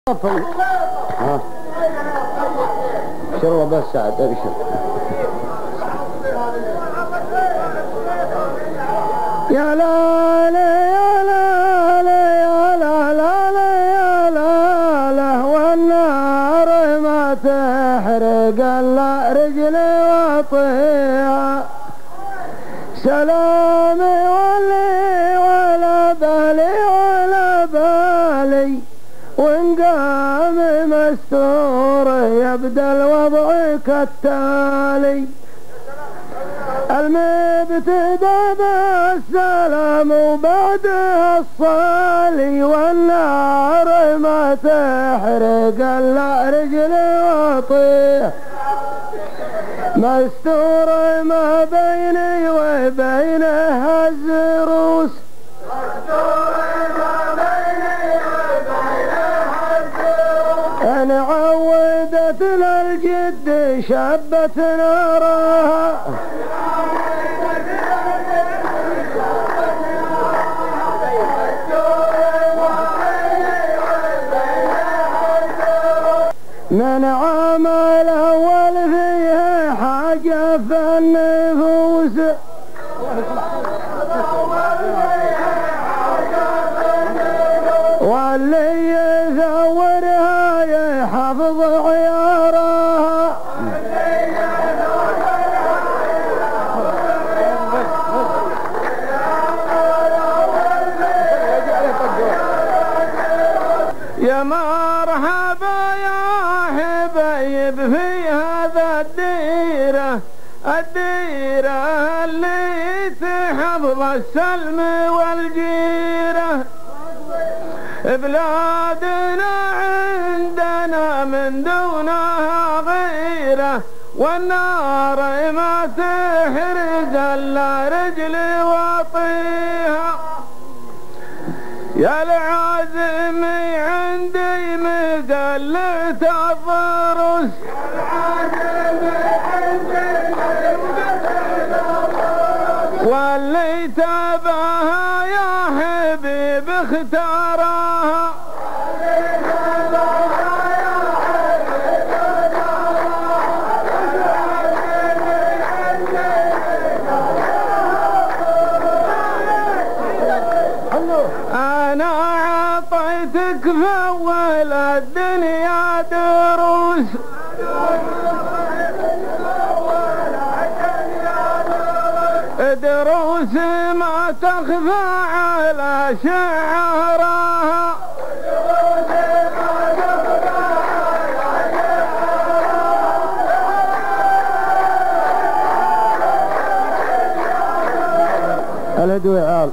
ها شرب بس سعد ابشر. يا لا لا يا لا لا يا لا لا لا يا لا لا والنار ما تحرق الا رجلي واطيها سلامي ولي ولا بالي ولا بالي وإن قام مستور يبدأ الوضع كالتالي المبتدأ بالسلام وبعدها الصالي والنار ما تحرق الا رجلي واطيح مستور ما بيني وبينها الزروس أنا عودت للجد شبت نارها من عمل أول فيها حاجة في النفوس واللي يزورها يحفظ عيارها يا مرحبا يا حبايب في هذا الديرة اللي تحفظ السلم والجيرة بلادنا عندنا من دونها غيره والنار ما تحرق الا رجلي واطيها يا العازم عندي مقلة الضرس واللي تباها يا حبيب اختارها أنا عطيتك في أول الدنيا دروس دروس ما تخفى على شعرها الهدوء عال.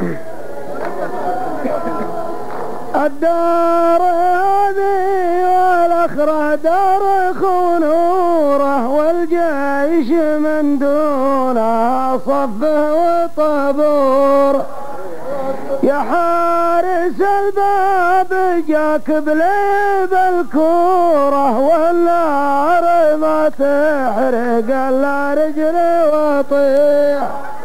الدار هذه والأخرى دار خنوره والجيش من دونها صفه وطابور يا حارس الباب جاك بليب الكوره والنار ما تحرق الا رجلي واطيح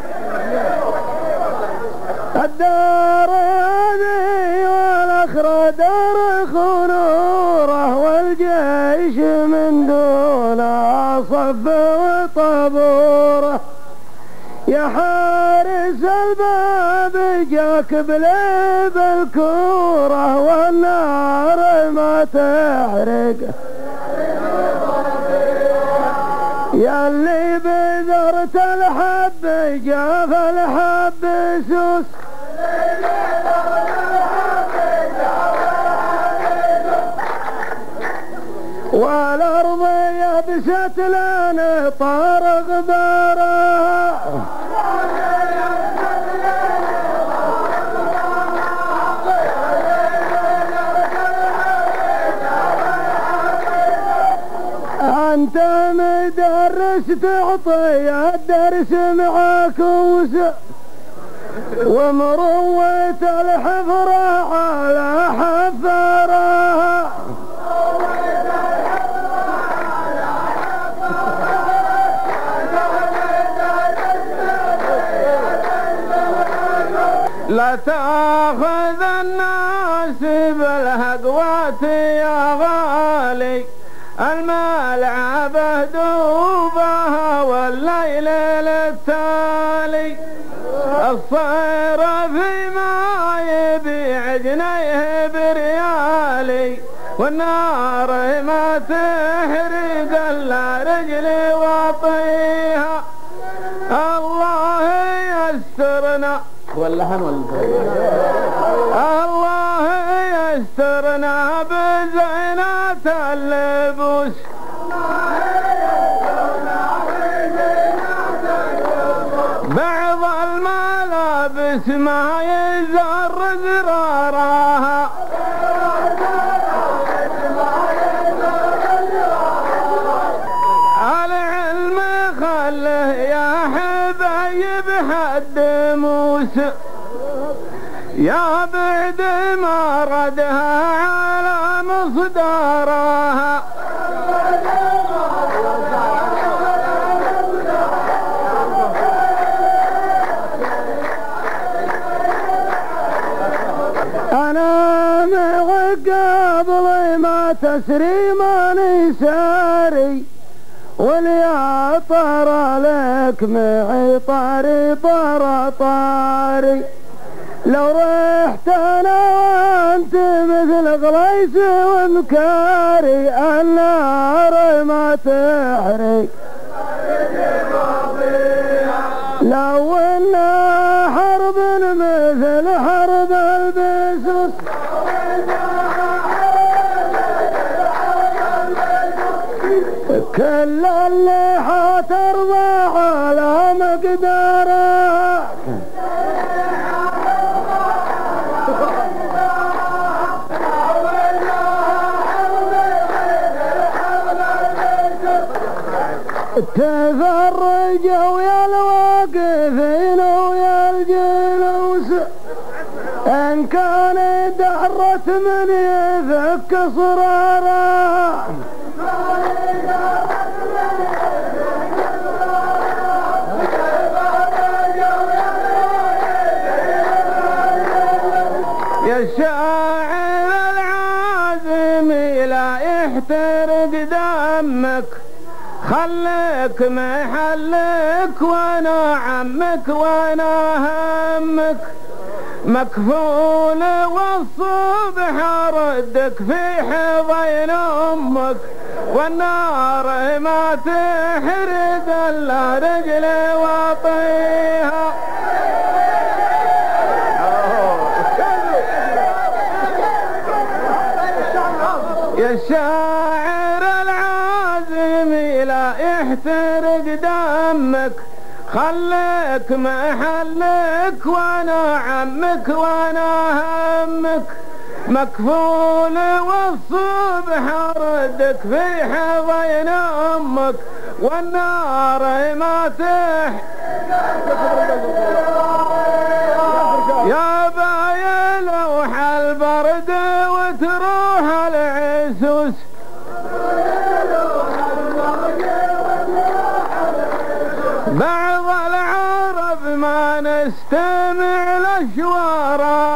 الدار هذه والأخرى دار خنوره والجيش من دونها صف وطابوره يا حارس الباب جاك بليب الكوره والنار ما تحرق يا اللي بذرت الحب جاف الحب سوس والأرض يبست لنا طار غبارها أنت مدرس تعطي الدرس معكوس ومروة الحفرة على حفرها لا تأخذ الناس بالهدوات يا غالي الملعبة دوبها والليل للتالي الصير فيما يبيع جنيه بريالي والنار ما تحرق الا رجلي واطيها الله يسترنا واللحن الله يسترنا بزينات اللبوس بعض الملابس ما يزر زرارها العلم خله يا حبايب حد موسى يا بعد ما ردها على مصدرها أنا معك قبل ما تسري ماني ساري واليا طار لك معي طاري طاري لو رحت انا وانت مثل غليس ومكاري النار ما تحرق لو انا حرب مثل حرب البسوس كل اللي حترضى على مقداره تفرجوا يا الواقفين ويا الجلوس ان كان دهرت من يفك صرارا يا شاعر العازم لا يحترق دمك خليك محلك وانا عمك وانا همك مكفول والصبح ردك في حضن امك والنار ما تحرق الا رجلي واطيها يا شاعر العازم لا يحترق دمك خليك محلك وانا عمك وانا همك مكفول والصبح ردك في حضن امك والنار ما يا بايا لوح البرد وتروح العسوس بعض العرب ما نستمع لشوارها